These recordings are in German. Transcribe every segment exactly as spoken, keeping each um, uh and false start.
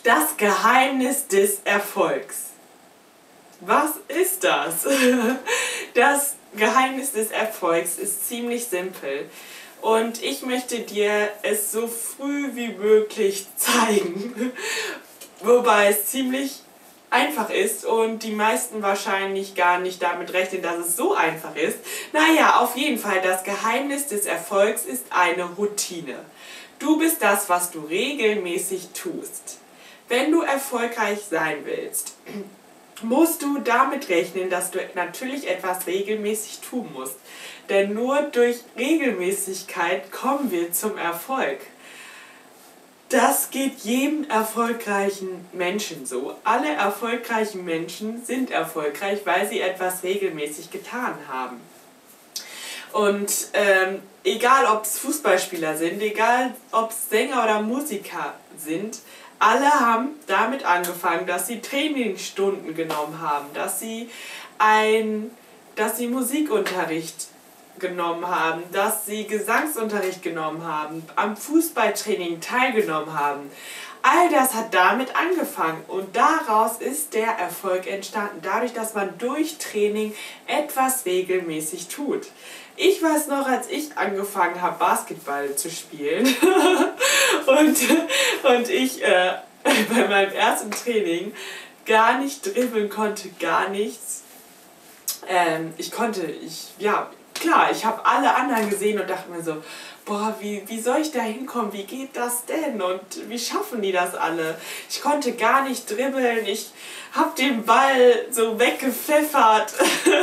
Das Geheimnis des Erfolgs. Was ist das? Das Geheimnis des Erfolgs ist ziemlich simpel und ich möchte dir es so früh wie möglich zeigen, wobei es ziemlich einfach ist und die meisten wahrscheinlich gar nicht damit rechnen, dass es so einfach ist. Naja, auf jeden Fall, das Geheimnis des Erfolgs ist eine Routine. Du bist das, was du regelmäßig tust. Wenn du erfolgreich sein willst, musst du damit rechnen, dass du natürlich etwas regelmäßig tun musst. Denn nur durch Regelmäßigkeit kommen wir zum Erfolg. Das geht jedem erfolgreichen Menschen so. Alle erfolgreichen Menschen sind erfolgreich, weil sie etwas regelmäßig getan haben. Und ähm, egal ob es Fußballspieler sind, egal ob es Sänger oder Musiker sind, alle haben damit angefangen, dass sie Trainingsstunden genommen haben, dass sie, ein, dass sie Musikunterricht genommen haben, dass sie Gesangsunterricht genommen haben, am Fußballtraining teilgenommen haben. All das hat damit angefangen und daraus ist der Erfolg entstanden, dadurch, dass man durch Training etwas regelmäßig tut. Ich weiß noch, als ich angefangen habe, Basketball zu spielen und, und ich äh, bei meinem ersten Training gar nicht dribbeln konnte, gar nichts. Ähm, ich konnte, ich, ja, klar, ich habe alle anderen gesehen und dachte mir so, boah, wie, wie soll ich da hinkommen, wie geht das denn und wie schaffen die das alle? Ich konnte gar nicht dribbeln, ich habe den Ball so weggepfeffert,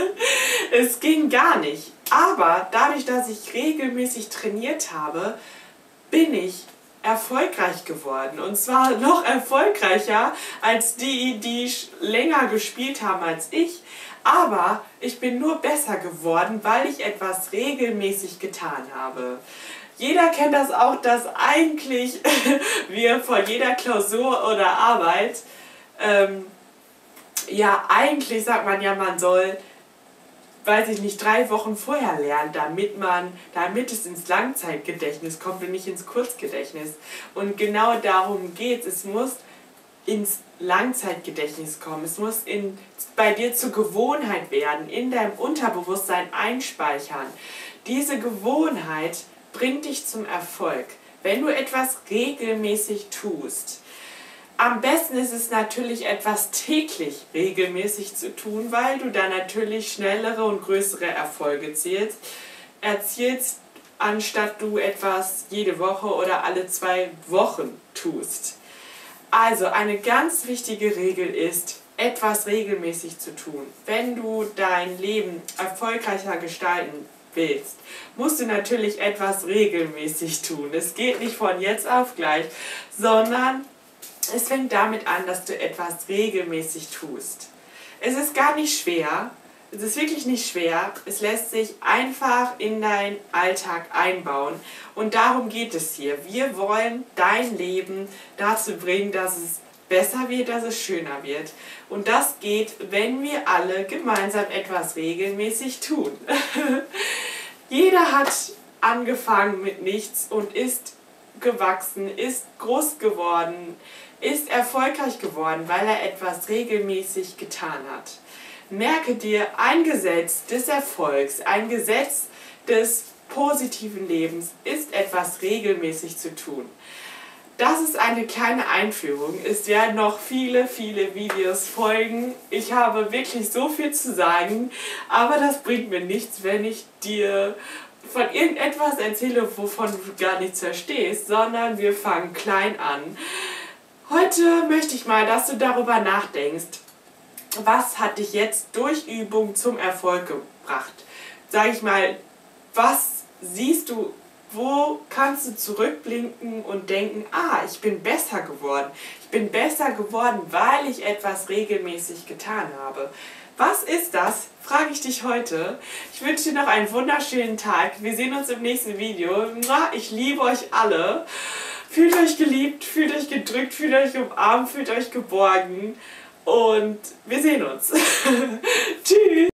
es ging gar nicht. Aber dadurch, dass ich regelmäßig trainiert habe, bin ich erfolgreich geworden. Und zwar noch erfolgreicher als die, die länger gespielt haben als ich. Aber ich bin nur besser geworden, weil ich etwas regelmäßig getan habe. Jeder kennt das auch, dass eigentlich wir vor jeder Klausur oder Arbeit, ähm, ja eigentlich sagt man ja, man soll, weiß ich nicht, drei Wochen vorher lernen, damit man, damit es ins Langzeitgedächtnis kommt und nicht ins Kurzgedächtnis. Und genau darum geht es. Es muss ins Langzeitgedächtnis kommen. Es muss in, bei dir zur Gewohnheit werden, in deinem Unterbewusstsein einspeichern. Diese Gewohnheit bringt dich zum Erfolg, wenn du etwas regelmäßig tust. Am besten ist es natürlich, etwas täglich regelmäßig zu tun, weil du dann natürlich schnellere und größere Erfolge erzielst, erzielst, anstatt du etwas jede Woche oder alle zwei Wochen tust. Also eine ganz wichtige Regel ist, etwas regelmäßig zu tun. Wenn du dein Leben erfolgreicher gestalten willst, musst du natürlich etwas regelmäßig tun. Es geht nicht von jetzt auf gleich, sondern es fängt damit an, dass du etwas regelmäßig tust. Es ist gar nicht schwer, es ist wirklich nicht schwer, es lässt sich einfach in deinen Alltag einbauen und darum geht es hier. Wir wollen dein Leben dazu bringen, dass es besser wird, dass es schöner wird. Und das geht, wenn wir alle gemeinsam etwas regelmäßig tun. Jeder hat angefangen mit nichts und ist gewachsen, ist groß geworden, ist erfolgreich geworden, weil er etwas regelmäßig getan hat. Merke dir, ein Gesetz des Erfolgs, ein Gesetz des positiven Lebens ist etwas regelmäßig zu tun. Das ist eine kleine Einführung. Es werden noch viele, viele Videos folgen. Ich habe wirklich so viel zu sagen, aber das bringt mir nichts, wenn ich dir von irgendetwas erzähle, wovon du gar nichts verstehst, sondern wir fangen klein an. Heute möchte ich mal, dass du darüber nachdenkst, was hat dich jetzt durch Übung zum Erfolg gebracht? Sag ich mal, was siehst du, wo kannst du zurückblinken und denken, ah, ich bin besser geworden. Ich bin besser geworden, weil ich etwas regelmäßig getan habe. Was ist das? Frage ich dich heute. Ich wünsche dir noch einen wunderschönen Tag. Wir sehen uns im nächsten Video. Ich liebe euch alle. Fühlt euch geliebt, fühlt euch gedrückt, fühlt euch umarmt, fühlt euch geborgen und wir sehen uns. Tschüss!